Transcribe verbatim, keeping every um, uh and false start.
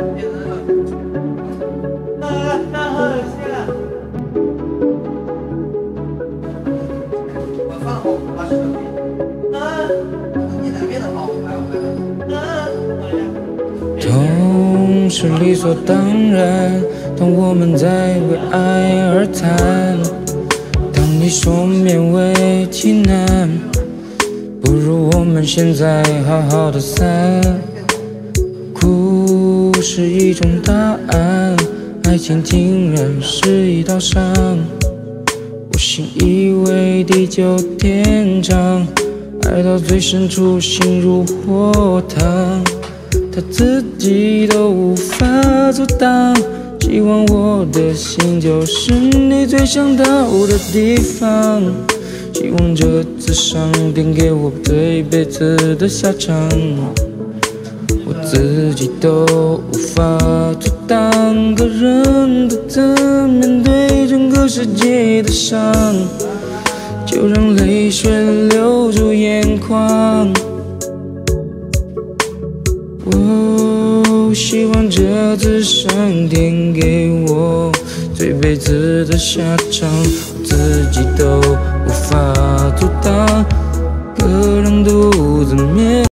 我放后把手机。你两边的好，来我来。 痛是理所当然，当我们在为爱而谈。当你说勉为其难，不如我们现在好好的散。哭是一种答案，爱情竟然是一道伤。我信以为地久天长，爱到最深处心如火烫，他自己都无法阻挡。希望我的心就是你最想到的地方，希望这次上天给我这一辈子的下场。我自己都无法阻挡，个人独自面对整个世界的伤，就让泪水流出眼眶。我希望这次上天给我这辈子的下场，我自己都无法阻挡，个人独自面